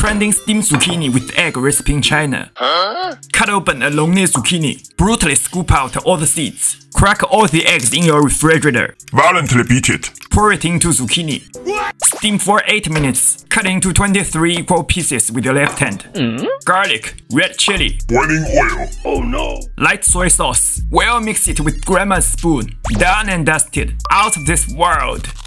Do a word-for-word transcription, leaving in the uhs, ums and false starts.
Trending steamed zucchini with egg recipe in China. Huh? Cut open a long-neck zucchini. Brutally scoop out all the seeds. Crack all the eggs in your refrigerator. Violently beat it. Pour it into zucchini. What? Steam for eight minutes. Cut into twenty-three equal pieces with your left hand. Mm? Garlic, red chili, boiling oil. Oh no! Light soy sauce. Well mix it with grandma's spoon. Done and dusted. Out of this world.